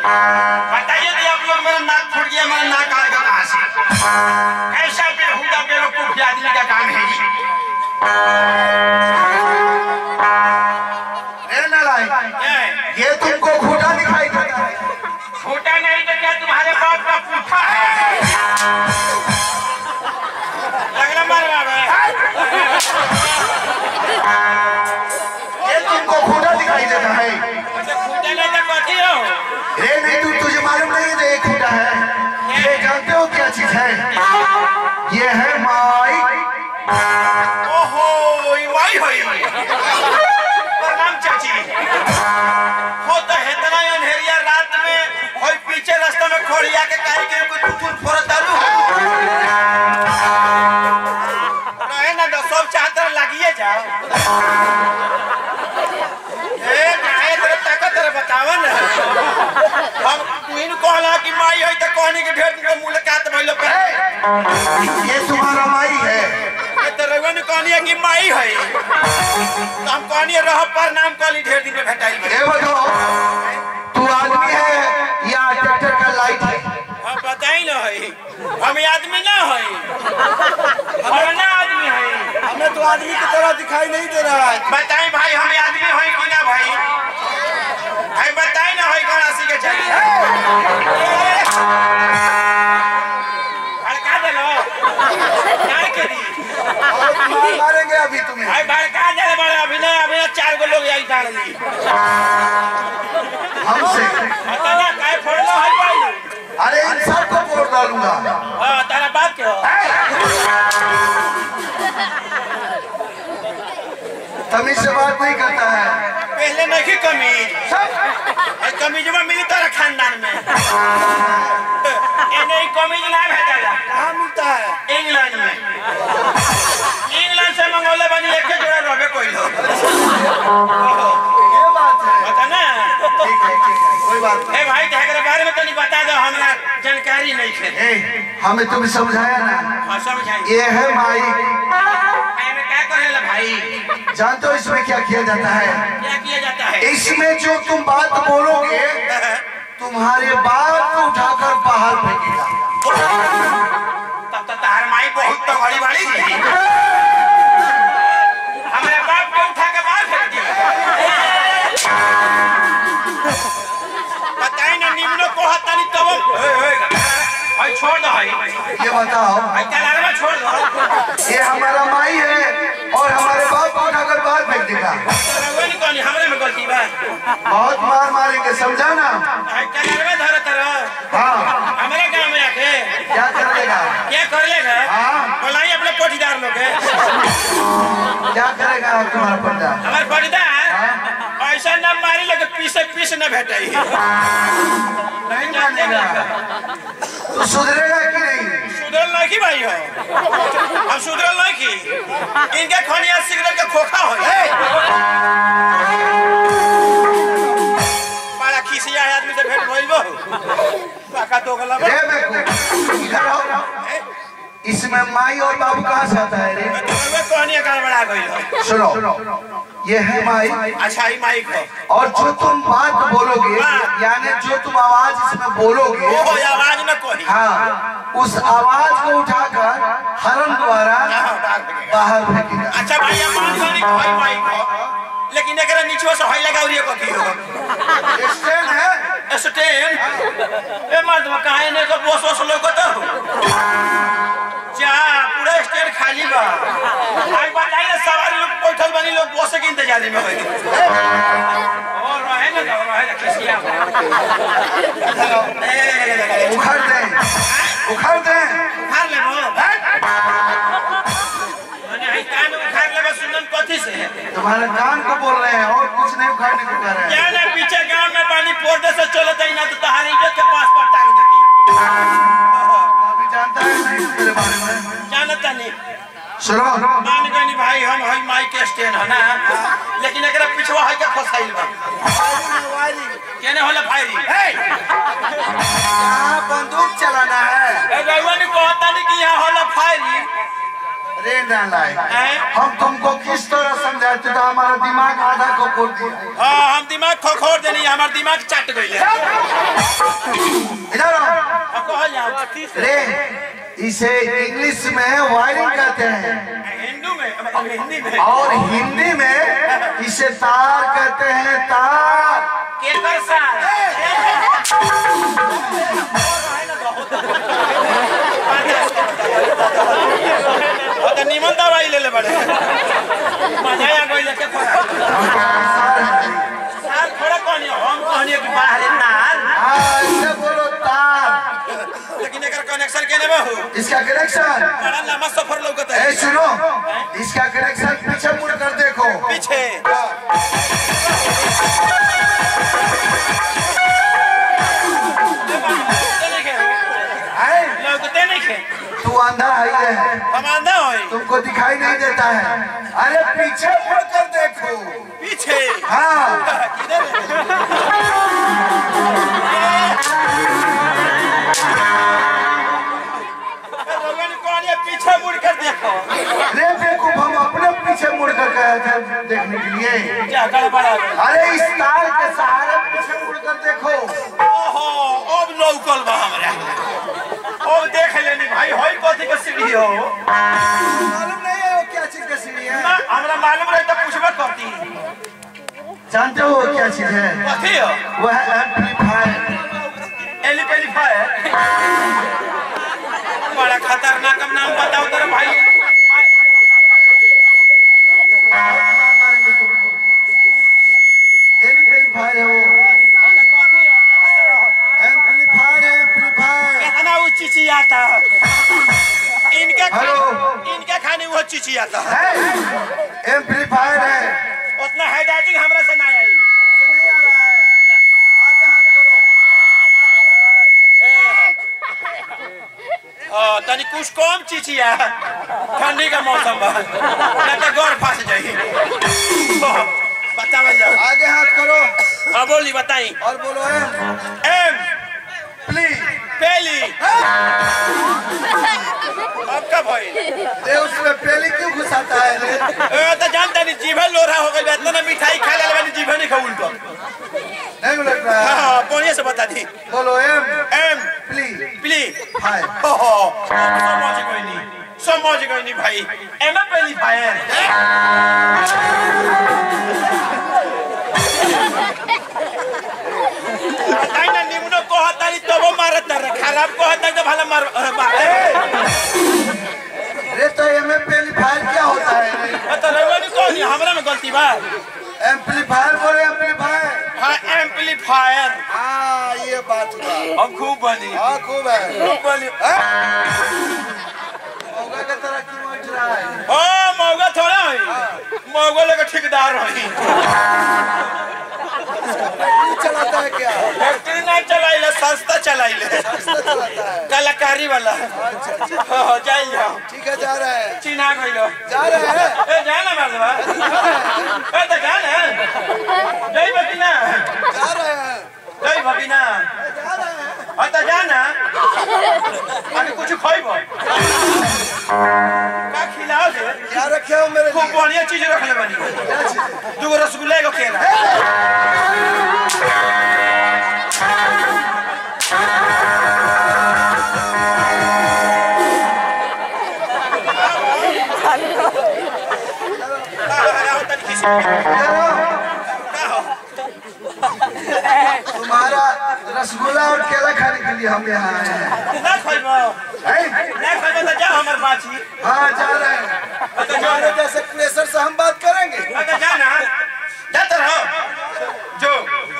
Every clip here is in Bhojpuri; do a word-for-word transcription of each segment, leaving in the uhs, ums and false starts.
बताइए आप लोग, मेरा नाक फूट गया, मेरा नाक आएगा कहाँ से? कैसा बेहुदा बेवकूफ आदमी का काम है ये? ये तुमको खूटा दिखाई देता है? खूटा नहीं तो क्या तुम्हारे बाप का पूठा है? लगना मार बाबा, ये तुमको खूटा दिखाई देता है? खूटा नहीं तो कथी हो? ये नहीं, तू तुझे मालूम नहीं है ये खूटा है? ये जानते हो क्या चीज है? ये है माई। ओहो, माई होई। प्रणाम चाची। हो तो इतना अंधेरिया रात में कोई पीछे रास्ते में खोड़िया के काहे के कोई टुटुल फोड़ डालू रहे ना, तो सब चाहते लागिए जाओ। ए काहे तेरे ताकत रे बतावा ना। हम तुइन कहला कि माई होई त कहनी के ढेर के मुलाकात भइलो पे। ये तुम्हारा माई है? ये तो रउआ ने कहनी है कि माई है। तो हम कहनी रह पर नाम कहली ढेर दिन में भेटाई। ए बताओ, तू आदमी है या ट्रैक्टर का लाइट है? हम बताई ना है, हम आदमी ना है। हम ना आदमी है, हमें तो आदमी की तरह दिखाई नहीं दे रहा है। बताई भाई, हम आदमी है कि ना भाई? भाई बताई ना है गणासी के चली भड़का दे लो क्या करी? मारेंगे अभी तुम्हें। भाई भड़का दे बड़े, अभी ना अभी ना चार गो लोग यही डाल ली हमसे। पता ना काय फोड़ लो है भाई। अरे इन सबको फोड़ डालूंगा। हां तेरा बात क्या हो? तमीज से बात नहीं करता है। पहले नहीं की कमीज सब कमीज में मिली तारा खानदान में। ये नहीं कमीज ना भेटेला। कहाँ मिलता है? इंग्लैंड में। इंग्लैंड से मंगोले बनी एक जोड़ा रोबे कोई लो। ये बात है। पता ना? ठीक है ठीक है, कोई बात नहीं। ए भाई तेरे बारे में तो नहीं बता दो, हमरा जानकारी नहीं है। ए हमें तुम समझाया ना? हां समझाई। ये है माई। मैं क्या करेला भाई? जानते हो इसमें क्या किया जाता है? क्या किया जाता है? इसमें जो तुम बात बोलोगे तुम्हारे बाप को उठाकर बाहर फेंकेगा। तब तो तार माई बहुत तो बड़ी बड़ी है। हमारे बाप को उठा के बाहर फेंक दिया। बताई ना निम्नो को हता नहीं तब भाई छोड़ दो भाई। ये बताओ भाई क्या लग रहा? छोड़ दो। ये हमारा माई है और हमारे बाप को उठाकर बाहर फेंक देगा। नहीं हमरे में गलती बा। बहुत मार मारेंगे, समझा ना? क्या करवे धरे तरह? हाँ हमारे गांव में आके क्या कर लेगा? क्या कर लेगा? हाँ बोलाई अपने पोटीदार लोग है। क्या करेगा तुम्हारा पोटीदार? हमारे पोटीदार ऐसा ना मारी लगे पीसे पीस न भेटाई। नहीं मानेगा। तू सुधरेगा कि नहीं? सुधरल नहीं की भाई हो? हम सुधरल नहीं की। इनके खनिया सिगरेट का खोखा हो। बड़ा खिसिया आदमी से भेंट भइल बो। काका तो गला बो। इधर आओ। इसमें माई और बाबू कहाँ से आता है रे? मैं कहानियाँ कर बड़ा गई। सुनो, ये है माई। अच्छा ही माई को। और जो तुम बात बोलोगे, यानी जो तुम आवाज इसमें बोलोगे, वो आवाज न कोई। हाँ, उस आवाज को उठाकर हरन द्वारा बाहर फेंकेगा। अच्छा भाई मान लो भाई माई को, लेकिन अगर नीचे से हाई लगा उरिया को की हो। स्टैंड है? स्टैंड? ए मर्द में कहाँ है? ने को बोस बोस लोग को तो जा पूरा स्टैंड खाली बा। आज बताइए सवारी लोग बैठल बनी, लोग बस के इंतजार में होई। और रहे ना रहे ना खिसिया। उखाड़ दे, उखाड़ दे, उखाड़ ले वो। मैंने ही कान उखाड़ ले बस सुनन कथी से? तुम्हारे कान को बोल रहे हैं और कुछ नहीं उखाड़ने को कह रहे हैं। क्या ना पीछे गांव में पानी पोर्दे से चलता ही ना तो तुम्हारी इज्जत के पास पर टांग देती। अभी जानता है नहीं तेरे बारे में? जानता नहीं। सुनो मान गनी भाई हम हई माई के स्टैंड है ना, लेकिन एकरा पिछवा है के फसाइल बा। केने होला फायरिंग? ए यहां बंदूक चलाना है। ए गइवा ने कहता नहीं कि यहां होला फायरिंग। रे नालायक, हम तुमको किस तरह समझाते तो हमारा दिमाग आधा खोखोर दिया। हाँ हम दिमाग खोखोर देनी हमारा दिमाग चट गई है। इधर आओ। रे इसे इंग्लिश में वायरिंग कहते हैं, हिंदू में हिंदी में, और हिंदी में इसे तार कहते हैं। तार केकर सार तो निमन दवाई ले ले बड़े मजा आ गई लेके थोड़ा सार थोड़ा कौन है हम कहनी कि बाहर तार। हाँ इसे बोलो तार। लेकिन एकर कनेक्शन केने में हो? इसका कनेक्शन बड़ा लंबा सफर लौकता है। ए सुनो, इसका कनेक्शन पीछे मुड़ कर देखो। पीछे लौकते नहीं खे। तू अंधा है, हम अंधा हो, तुमको दिखाई नहीं देता है। अरे पीछे मुड़ कर देखो। पीछे हाँ किधर पीछे मुड़ कर देखो। अरे बेवकूफ, हम अपने पीछे मुड़ कर गए थे देखने के लिए। क्या गड़बड़ा? अरे इस तार के सहारे पीछे मुड़ कर देखो। ओहो अब लौकल बा हमरा। अब देख लेनी भाई होई कथी के सीढ़ी हो? मालूम नहीं है वो क्या चीज की सीढ़ी है? ना हमरा मालूम रहे तो पूछबे करती। जानते हो क्या चीज है? कथी हो? वो है एम्पलीफायर। एम्पलीफायर बड़ा खतरनाक नाम बताओ तेरे भाई। एम्पलीफायर है वो। एम्पलीफायर है, एम्पलीफायर। कितना वो चिची आता इनके इनके खाने वो चिची आता है। एम्पलीफायर है। उतना हेडराइटिंग हमरा से ना आई। नहीं आ रहा है। आगे हाथ करो। हाँ तनी कुछ कम चिचिया ठंडी का मौसम बा ना तो गौर फंस जाई। बताओ जाओ। आगे हाथ करो। हाँ बोली बताई। और बोलो एम एम प्ली पहली अब कब भाई ये उसमें पहली क्यों घुसाता है? ए तो जानता नहीं जीभे लोरा हो गई इतना मिठाई खा ले वाली जीभे नहीं खाऊं तो नहीं लग रहा है। हाँ बोलिए से बता दी। बोलो एम एम प्ली प्ली फायर। ओहो समझ गई नहीं समझ गई नहीं भाई। एम पहली फायर बताई ना निम्नो को हता नहीं तो वो मारत रहे खराब को हता तो भला मार मारे। अरे तो एम पहली फायर क्या होता है? तो रवनी कौन है हमरा में गलती बा? एम्पलीफायर बोले एम्पलीफायर। हाँ एम्पलीफायर। हाँ ये बात हुआ। हम खूब बनी। हाँ खूब है। खूब बनी। मौका का तरह क्यों उठ रहा है? ओ मौगा थोड़ा है मौगा लेकर ठेकेदार रही चलाता है क्या? फैक्ट्री नहीं चलाइले सस्ता चलाइले सस्ता चलाता है। कलाकारी वाला। अच्छा अच्छा हाँ जाइए जाओ। ठीक है जा रहे हैं। चीना गई लो जा रहे हैं। ए जाना मर्दवा ए तो जाना जय बकीना जा रहे हैं। जय बकीना जा रहे हैं। हाँ तो जाना अभी कुछ खाइबो का खिलाओ दे। क्या रखे हो मेरे खूब लिए? बढ़िया चीज रख ले बनी। क्या चीज़? दो रसगुल्ला को केला। तुम्हारा रसगुल्ला और केला खाने के लिए हम यहाँ आए हैं। ना खाइबो हैं? ना खाइबो तो जा हमर बाची। हाँ जा रहे हैं। तुम्हारे जैसे प्रेशर से हम बात करेंगे। अगर जाना जाते रहो जो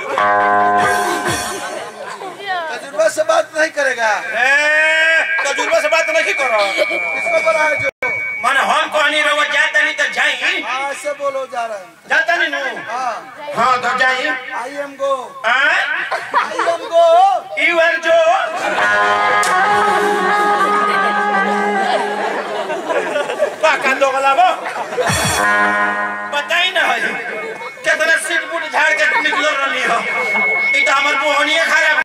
तजुर्बा से बात नहीं करेगा। ए तजुर्बा से बात नहीं करो। किसको बोला है जो? मन हम कहनी रहो जाता नहीं तो जाई। हाँ ऐसे बोलो जा रहे हैं। जाता नहीं नु हाँ हाँ तो जाई। I am go. I am go. You are जो पाका दो गलाबो